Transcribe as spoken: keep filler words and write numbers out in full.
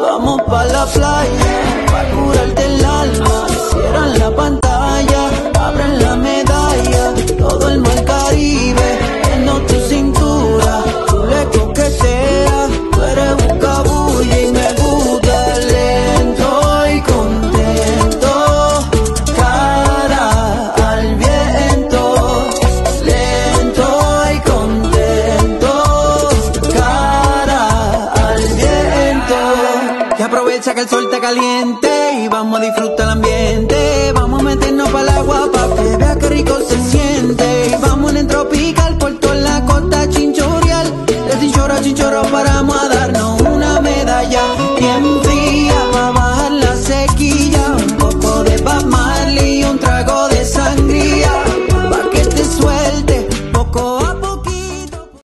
Vamos pa' la playa, pa' curarte el alma. Cierran la pantalla, abren la medalla. Todo el mar Caribe, viendo tu cintura. Tú le coqueteas, tú eres un cabulla y me gusta lento y contento. Cara al viento, lento y contento. Cara al viento. Y aprovecha que el sol está caliente y vamos a disfrutar el ambiente. Vamos a meternos pa'l agua pa' que vea que rico se siente. Y vamos en el tropical